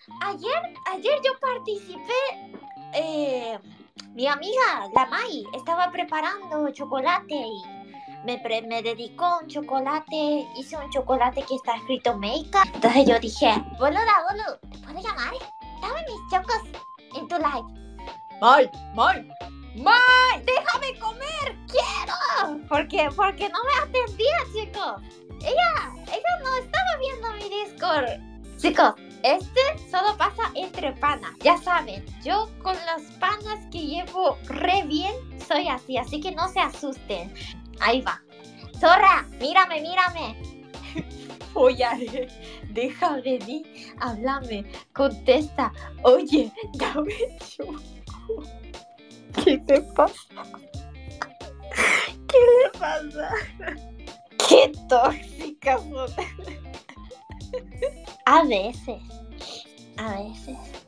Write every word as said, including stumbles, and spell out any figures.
ayer, ayer yo participé, eh, mi amiga, la Mai, estaba preparando chocolate y me, pre- me dedicó un chocolate, hice un chocolate que está escrito Meika. Entonces yo dije, boluda, boludo, ¿te puedo llamar? Dame mis chocos en tu live. Mai, Mai, Mai, déjame comer, quiero. Porque, porque no me atendía, chicos. Ella, ella no estaba viendo mi Discord. Chicos, este solo pasa entre panas. Ya saben, yo con los panas que llevo re bien soy así, así que no se asusten. Ahí va. Zorra, mírame, mírame. Follaré, deja venir, háblame, contesta. Oye, dame choco. ¿Qué te pasa? ¿Qué le pasa? ¡Qué tóxicas son! A veces, a veces.